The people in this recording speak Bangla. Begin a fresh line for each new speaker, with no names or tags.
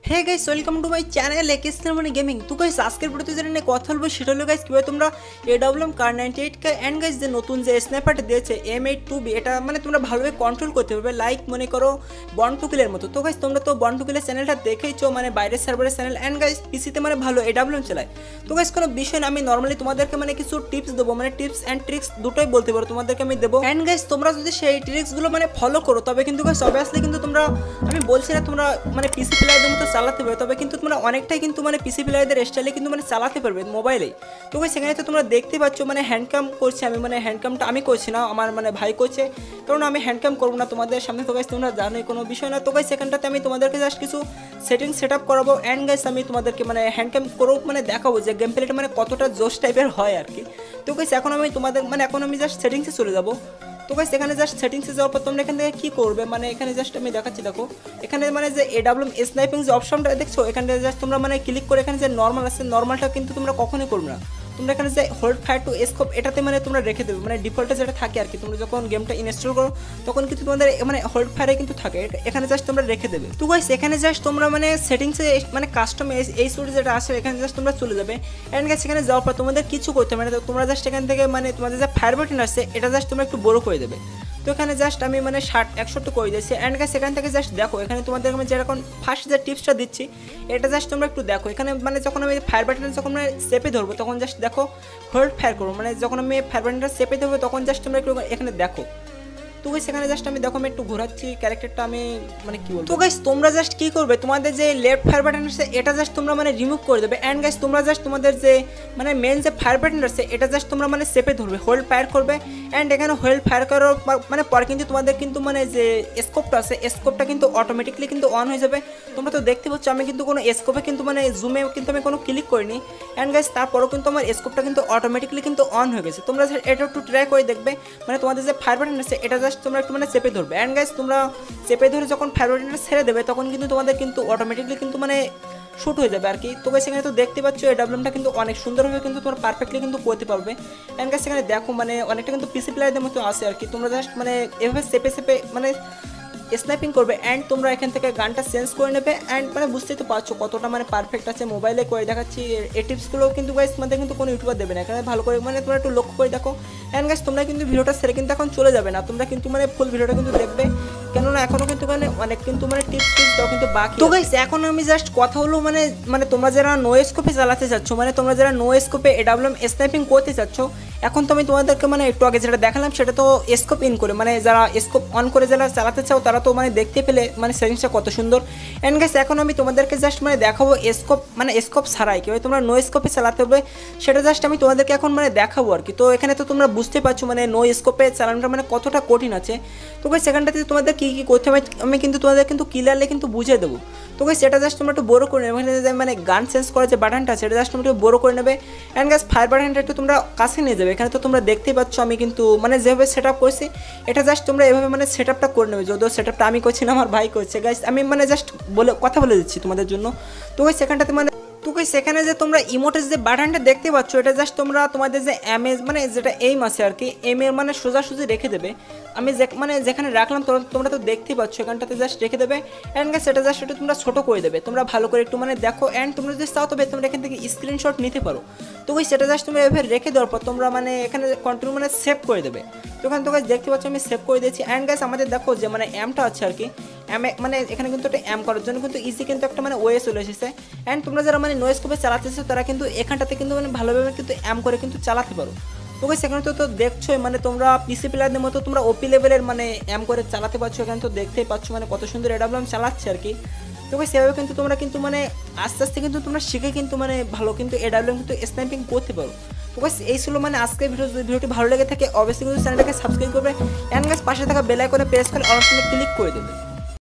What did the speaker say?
Hey guys welcome to my channel extreme gaming. তো গাইস আজকের ভিডিওতে যেটা নিয়ে কথা বলবো সেটা হলো গাইস কিভাবে তোমরা এডব্লিউএম কার 98 এন্ড গাইস যে নতুন যে স্নাইপারটা দিয়েছে M82B এটা মানে তোমরা ভালোভাবে কন্ট্রোল করতে পারবে, লাইক মনে করো বন্ড টু কিলের মতো। তো গাইস তোমরা তো বন্ড টু কিলের চ্যানেলটা দেখেইছো, মানে বাইরের সার্ভারের চ্যানেল এন্ড গাইস পিসিতে মানে ভালো এডব্লিউএম চালায়। তো গাইস কোনো বিষয় না, আমি নর্মালি তোমাদেরকে মানে কিছু টিপস দেবো, মানে টিপস এন্ড ট্রিক্স দুটোই বলতে পারো তোমাদেরকে আমি দেবো। এন্ড গাইস তোমরা যদি সেই ট্রিক্সগুলো মানে ফলো করো তবে কিন্তু গাইস অবভিয়াসলি কিন্তু তোমরা, আমি বলছি না তোমরা মানে পিসি প্লেয়ারদের মতো চালাতে পারবে, তবে কিন্তু তোমরা অনেকটাই কিন্তু মানে পিসি প্লেয়ারদের স্টাইলে কিন্তু মানে চালাতে পারবে মোবাইলে। তো গাইস সেখানে তো তোমরা দেখতে পাচ্ছ মানে হ্যান্ডকাম করছি আমি, মানে হ্যান্ডকামটা আমি করছি না, আমার মানে ভাই করছে, কারণ আমি হ্যান্ডকাম করবো না তোমাদের সামনে। তো গাইস তোমরা জানোই কোনো বিষয় না। তো গাইস সেখানটাতে আমি তোমাদেরকে জাস্ট কিছু সেটিংস সেট আপ করাবো অ্যান্ড গাইস আমি তোমাদেরকে মানে হ্যান্ডকাম করেও মানে দেখাবো যে গেম প্লেটা মানে কতটা জোশ টাইপের হয় আর কি। তো গাইস এখন আমি তোমাদের মানে এখন আমি জাস্ট সেটিংসে চলে যাবো। তো গাইস এখানে জাস্ট সেটিংসে যাওয়ার পর তোমরা এখান থেকে কী করবে, মানে এখানে জাস্ট আমি দেখাচ্ছি, দেখো এখানে মানে যে এডব্লিউএম স্নাইপিং যে অপশনটা দেখছো এখানে জাস্ট তোমরা মানে ক্লিক করে এখানে যে নর্মাল আছে নর্মালটা কিন্তু তোমরা কখনোই করবে না। তোমরা এখানে যে হোল্ড ফায়ার টু স্কোপ এটাতে মানে তোমরা রেখে দেবে, মানে ডিফল্টে যেটা থাকে আর কি। তোমরা যখন গেমটা ইনস্টল করো তখন কিন্তু তোমাদের মানে হোল্ড ফায়ারে কিন্তু থাকে, এখানে জাস্ট তোমরা রেখে দেবে। তো গাইস এখানে জাস্ট তোমরা মানে সেটিংসে মানে কাস্টম এই সুইট যেটা আসে এখানে জাস্ট তোমরা চলে যাবে। অ্যান্ড গাইস এখানে যাওয়ার পর তোমাদের কিছু করতে হবে, মানে তোমরা জাস্ট এখান থেকে মানে তোমাদের যে ফায়ার বাটন আসছে এটা জাস্ট তোমরা একটু বড় করে দেবে। তো এখানে জাস্ট আমি মানে 60-100 করে দিয়েছি। অ্যান্ড গাইস এখান থেকে জাস্ট দেখো এখানে তোমাদের আমি যেরকম ফার্স্ট যে টিপসটা দিচ্ছি এটা জাস্ট তোমরা একটু দেখো। এখানে মানে যখন আমি ফায়ার বাটন যখন মানে চেপে ধরবো তখন জাস্ট দেখো হোল্ড ফায়ার করবো, মানে যখন আমি ফায়ার বাটনটা চেপে ধরবো তখন জাস্ট তোমরা একটু এখানে দেখো। তো গাইস সেখানে জাস্ট আমি দেখো আমি একটু ঘোরাচ্ছি ক্যারেক্টারটা, আমি মানে কি বলবো। তো গাইস তোমরা জাস্ট কি করবে, তোমাদের যে লেফট ফায়ার বাটন আছে এটা জাস্ট তোমরা মানে রিমুভ করে দেবে। অ্যান্ড গাইস তোমরা জাস্ট তোমাদের যে মানে মেন যে ফায়ার বাটন আছে এটা জাস্ট তোমরা মানে চেপে ধরবে, হোল্ড ফায়ার করবে। অ্যান্ড এখানে হোল্ড ফায়ার করার মানে পরে কিন্তু তোমাদের কিন্তু মানে যে স্কোপটা আছে স্কোপটা কিন্তু অটোমেটিকলি কিন্তু অন হয়ে যাবে। তোমরা তো দেখতে পাচ্ছ আমি কিন্তু কোনো স্কোপে কিন্তু মানে জুমে কিন্তু আমি কোনো ক্লিক করিনি। অ্যান্ড গাইস তারপরেও কিন্তু আমার স্কোপটা কিন্তু অটোমেটিকলি কিন্তু অন হয়ে গেছে। তোমরা এটা একটু ট্রাই করে দেখবে, মানে তোমাদের যে ফায়ার বাটন আছে এটা জাস্ট তোমরা একটু মানে চেপে ধরবে। অ্যান্ড গাইস তোমরা চেপে ধরে যখন ফায়ার বাটনটা ছেড়ে দেবে তখন কিন্তু তোমাদের কিন্তু অটোমেটিকলি কিন্তু মানে শুট হয়ে যাবে আর কি। তো গাইস এখানে তো দেখতে পাচ্ছ এডব্লিউএমটা কিন্তু অনেক সুন্দরভাবে কিন্তু তোমরা পারফেক্টলি কিন্তু করতে পারবে। অ্যান্ড গাইস এখানে দেখো মানে অনেকটা কিন্তু পিসি প্লেয়ারদের মতো আছে আর কি। তোমরা জাস্ট মানে এভাবে চেপে চেপে মানে স্নাইপিং করবে অ্যান্ড তোমরা এখান থেকে গানটা চেঞ্জ করে নেবে। অ্যান্ড মানে বুঝতেই তো পারছো কতটা মানে পারফেক্ট আছে, মোবাইলে করে দেখাচ্ছি। এই টিপসগুলো কিন্তু গাইস তোমাদের কিন্তু কোনো ইউটিউবার দেবে না, এখানে ভালো করে মানে তোমরা একটু লক্ষ্য করে দেখো। অ্যান্ড গাইস তোমরা কিন্তু ভিডিওটা সেরে কিন্তু এখন চলে যাবে না, তোমরা কিন্তু মানে ফুল ভিডিওটা কিন্তু দেখবে, কেননা এখনও কিন্তু মানে অনেক কিন্তু মানে টিপস দাও কিন্তু বাকি। তো গাইস এখন আমি জাস্ট কথা হলো মানে মানে তোমরা যারা নো স্কোপে চালাতে চাচ্ছ, মানে তোমরা যারা নো স্কোপে এডব্লিউএম স্নাইপিং করতে চাচ্ছ, এখন তো আমি তোমাদেরকে মানে একটু আগে যেটা দেখালাম সেটা তো স্কোপ ইন করে, মানে যারা স্কোপ অন করে যারা চালাতে চাও তারা তো মানে দেখতে পেলে মানে সেটিংসটা কত সুন্দর। অ্যান্ড গাইস এখন আমি তোমাদেরকে জাস্ট মানে দেখাবো স্কোপ মানে স্কোপ ছাড়াই কীভাবে তোমরা নো স্কোপে চালাতে হবে সেটা জাস্ট আমি তোমাদেরকে এখন মানে দেখাবো আর কি। তো এখানে তো তোমরা বুঝতে পারছো মানে নো স্কোপে চালানোটা মানে কতটা কঠিন আছে। তো গাইস সেখানটাতে তোমাদের কী কী করতে হবে আমি কিন্তু তোমাদের কিন্তু ক্লিয়ারলি কিন্তু বুঝিয়ে দেবো। তো গাইস সেটা জাস্ট তোমরা একটু বড় করে নেবে, মানে গান চেঞ্জ করার যে বাটনটা সেটা জাস্ট তোমরা একটু বড় করে নেবে। অ্যান্ড গাইস ফায়ার বাটনটা একটু তোমরা কাছে নিয়ে যাবে। এখানে তো তোমরা দেখতেই পাচ্ছ আমি কিন্তু মানে যেভাবে সেট আপ করছি এটা জাস্ট তোমরা এভাবে মানে সেট আপটা করে নেবে, যদিও সেট আপটা আমি করছি না আমার ভাই করছে। গাইস আমি মানে জাস্ট কথা বলে দিচ্ছি তোমাদের জন্য। তো গাইস সেখানটাতে মানে তো গাইস সেখানে যে তোমরা ইমোটের যে বাটনটা দেখতে পাচ্ছ এটা জাস্ট তোমরা তোমাদের যে এমএস মানে যেটা এইম আছে আর কি এমের মানে সোজাসুজি রেখে দেবে। আমি মানে যেখানে রাখলাম তোমরা তো দেখতেই পাচ্ছ এখানটাতে জাস্ট রেখে দেবে। অ্যান্ড গাইস সেটা জাস্ট একটু তোমরা ছোটো করে দেবে, তোমরা ভালো করে একটু মানে দেখো। অ্যান্ড তোমরা যদি চাও তবে তোমরা এখান থেকে স্ক্রিনশট নিতে পারো। তো গাইস সেটা জাস্ট তোমরা এভাবে রেখে দেওয়ার পর তোমরা মানে এখানে কন্টিনিউ মানে সেভ করে দেবে। তো এখানে তো গাইস দেখতে পাচ্ছ আমি সেভ করে দিয়েছি। অ্যান্ড গাইস আমাদের দেখো যে মানে এমটা আছে আর কি মানে এখানে কিন্তু একটা এম করার জন্য কিন্তু ইজি কিন্তু একটা মানে ওয়ে চলে এসেছে। অ্যান্ড তোমরা যারা মানে নো স্কোপে চালাতেছো তারা কিন্তু এখানটাতে কিন্তু মানে ভালোভাবে কিন্তু এম করে কিন্তু চালাতে পারো। তো গাইস এখানে তো দেখছোই মানে তোমরা পিসি প্লেয়ারদের মতো তোমরা ওপি লেভেলের মানে এম করে চালাতে পারছো। এখানে তো দেখতেই পাচ্ছ মানে কত সুন্দর এডব্লিউএম চালাচ্ছে আর কি। তো গাইস সেভাবে কিন্তু তোমরা কিন্তু মানে আস্তে আস্তে কিন্তু তোমরা শিখে কিন্তু মানে ভালো কিন্তু এডব্লিউএম কিন্তু স্নাইপিং করতে পারো। তো গাইস এই ছিল মানে আজকের ভিডিওটি ভালো লেগে থাকে অবশ্যই কিন্তু চ্যানেলটাকে সাবস্ক্রাইব করবে। অ্যান্ড গাইস পাশে থাকা বেল আইকনে প্রেস করে অল অপশনে ক্লিক করে দেবে।